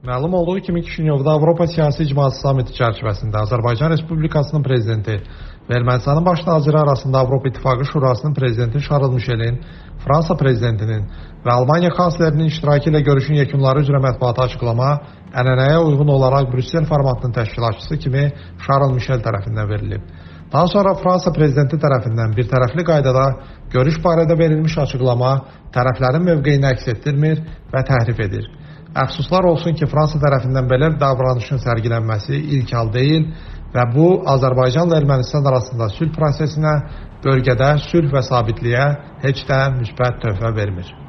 Məlum olduğu kimi Kişinyovda Avropa Siyasi İcması Samiti çərçivəsində Azərbaycan Respublikasının prezidenti və Ermənistanın baş naziri arasında Avropa İttifaqı Şurasının prezidenti Şarl Mişelin, Fransa prezidentinin və Almaniya kanslerinin iştirakı ilə görüşün yekunları üzrə mətbuata açıqlama ənənəyə uyğun olaraq Brüssel formatının təşkilatçısı kimi Şarl Mişel tərəfindən verilib. Daha sonra Fransa prezidenti tərəfindən bir tərəfli qaydada görüş barədə verilmiş açıqlama tərəflərin mövqeyini əks etdirmir və təhrif edir. Əfsuslar olsun ki, Fransa tərəfindən belə davranışın sərgilənməsi ilk hal deyil və bu, Azərbaycanla Ermənistan arasında sülh prosesinə, bölgədə sülh və sabitliyə heç də müsbət töhfə vermir.